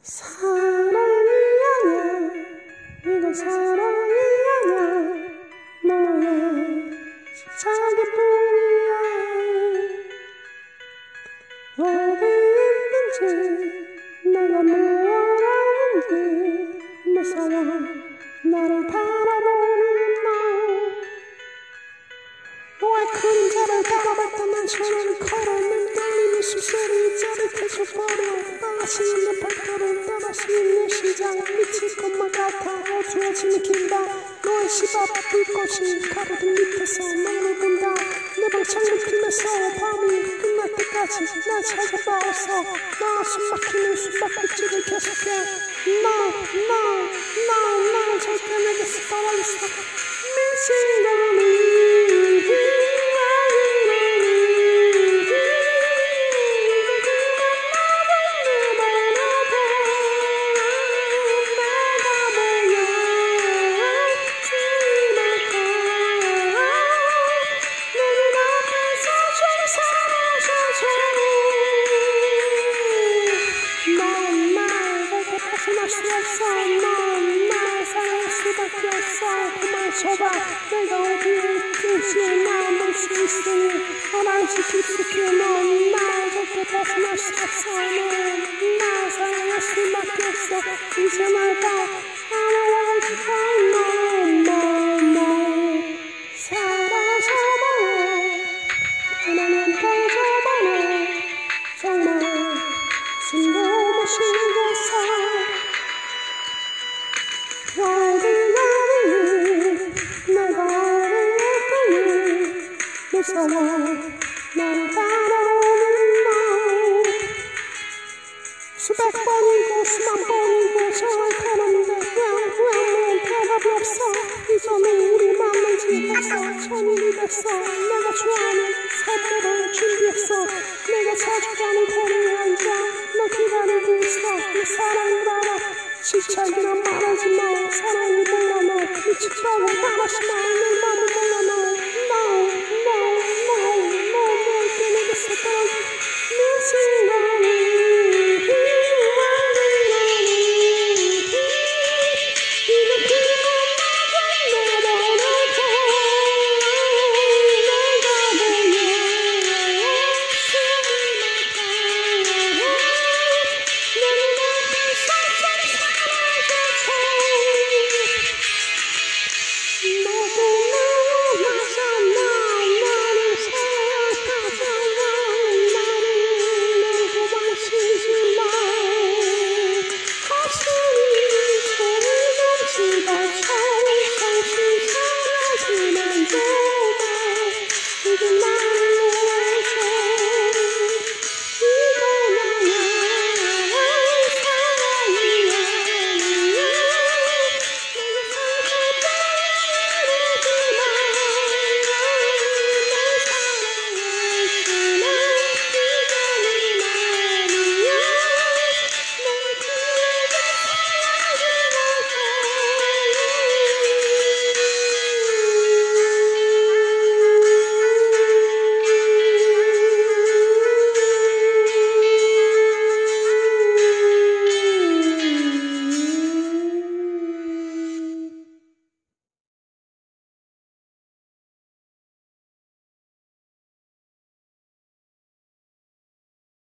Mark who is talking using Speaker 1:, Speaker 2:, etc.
Speaker 1: 사랑이 아냐 이건 사랑이 아냐 너의 자기뿐이야 어디 있는지 내가 뭐라는지 무서워 나를 바라보는 너 너의 그림자를 바라봤던 난 전화를 걸었는데 네 숨소리 짜릿해져버려 떠나시는 내 발걸음 떠나시는 내 심장 미칠 것만 같아 어두워지는 길다 너의 집 앞 불꽃이 가로등 밑에서 너를 본다 내 방 창문 틈에서 밤이 끝날 때까지 날 찾아봐서 나 숨막히는 숨바꼭질을 계속해 나 절대 내게서 떠날 수 미친거니 줘봐 내가 어디에 있든지 남을 수 있으니 하나씩 깊숙이 넌 날 절대 벗어날 수 없어 넌날 사랑할 수밖에 없어 이제 날 봐 너 사라져버려 하나는 터져버려 정말 숨도 못 쉬겠어 무서워 나를 바라보는 너 수백 번이고 수만 번이고 전화를 걸었는데 왜 대답이 없어 이제는 우리 만난 지 벌써 천일이 됐어 내가 좋아하는 선물을 준비했어 내가 자주 가는 거리에 앉아 너 기다리고 있어 내 사랑을 알아 집착이란 말하지 마 사랑이 몰라 너 미치도록 말하지 마 내 맘을 몰라 너 이제